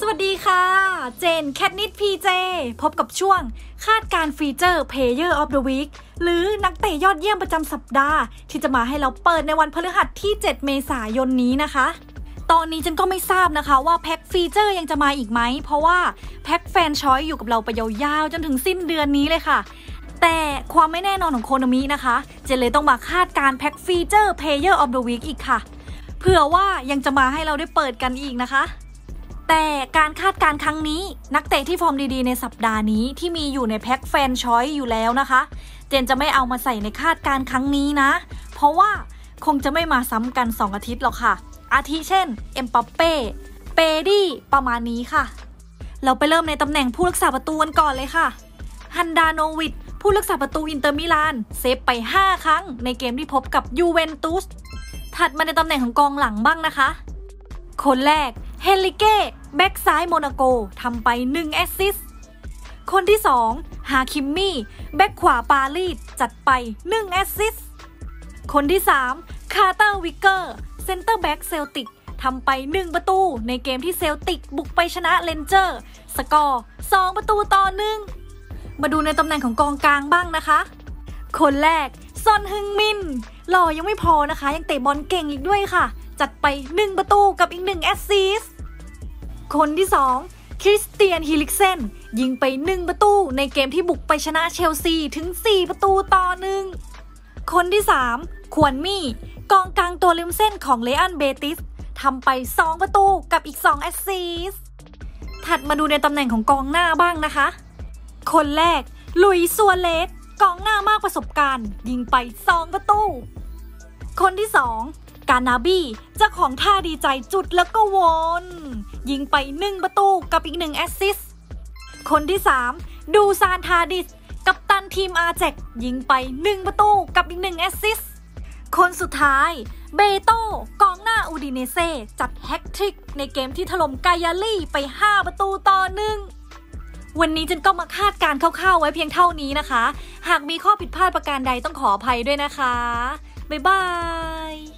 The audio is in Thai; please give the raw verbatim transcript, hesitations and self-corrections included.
สวัสดีค่ะเจนแคทนิดพีเจพบกับช่วงคาดการฟีเจอร์ Player of the Week หรือนักเตะยอดเยี่ยมประจำสัปดาห์ที่จะมาให้เราเปิดในวันพฤหัสที่เจ็ดเมษายนนี้นะคะตอนนี้ฉันก็ไม่ทราบนะคะว่าแพ็คฟีเจอร์ยังจะมาอีกไหมเพราะว่าแพ็คแฟนชอยอยู่กับเราไปยาวๆจนถึงสิ้นเดือนนี้เลยค่ะแต่ความไม่แน่นอนของโคโนมินะคะเจนเลยต้องมาคาดการแพ็คฟีเจอร์ Player of the Week อีกค่ะเผื่อว่ายังจะมาให้เราได้เปิดกันอีกนะคะแต่การคาดการณ์ครั้งนี้นักเตะที่ฟอร์มดีๆในสัปดาห์นี้ที่มีอยู่ในแพ็คแฟนชอยอยู่แล้วนะคะเจนจะไม่เอามาใส่ในคาดการณ์ครั้งนี้นะเพราะว่าคงจะไม่มาซ้ำกันสองอาทิตย์หรอกค่ะอาทิเช่นเอ็มบัปเป้เปดี้ประมาณนี้ค่ะเราไปเริ่มในตำแหน่งผู้รักษาประตูกันก่อนเลยค่ะฮันดาโนวิชผู้รักษาประตูอินเตอร์มิลานเซฟไปห้าครั้งในเกมที่พบกับยูเวนตุสถัดมาในตำแหน่งของกองหลังบ้างนะคะคนแรกเฮนริเก้แบ็กซ้ายโมนาโกทำไปหนึ่งแอสซิสต์คนที่สองฮาคิมมี่แบ็กขวาปารีสจัดไปหนึ่งแอสซิสต์คนที่สามคาร์เตอร์วิกเกอร์เซนเตอร์แบ็กเซลติกทำไปหนึ่งประตูในเกมที่เซลติกบุกไปชนะเรนเจอร์สกอร์สองประตูต่อหนึ่งมาดูในตำแหน่งของกองกลางบ้างนะคะคนแรกซอนฮึงมินหล่อยังไม่พอนะคะยังเตะบอลเก่งอีกด้วยค่ะจัดไปหนึ่งประตูกับอีกหนึ่งแอสซิสต์คนที่สองคริสเตียนฮิลิกเซนยิงไปหนึ่งประตูในเกมที่บุกไปชนะเชลซีถึงสี่ประตูต่อหนึ่งคนที่สามควนมี่กองกลางตัวริมเส้นของเรอัลเบติสทำไปสองประตูกับอีกสองแอสซิสต์ถัดมาดูในตำแหน่งของกองหน้าบ้างนะคะคนแรกลุยซัวเรสกองหน้ามากประสบการณ์ยิงไปสองประตูคนที่สองกานาบี้เจ้าของท่าดีใจจุดแล้วก็วนยิงไปหนึ่งประตูกับอีกหนึ่งแอสซิสต์คนที่สามดูซานทาดิสกัปตันทีมอาแจ็คยิงไปหนึ่งประตูกับอีกหนึ่งแอสซิสต์คนสุดท้ายเบโต้กองหน้าอูดิเนเซ่จัดแฮตทริกในเกมที่ถล่มกายาลี่ไปห้าประตูต่อหนึ่งวันนี้ฉันก็มาคาดการณ์คร่าวๆไว้เพียงเท่านี้นะคะหากมีข้อผิดพลาดประการใดต้องขออภัยด้วยนะคะบ๊ายบาย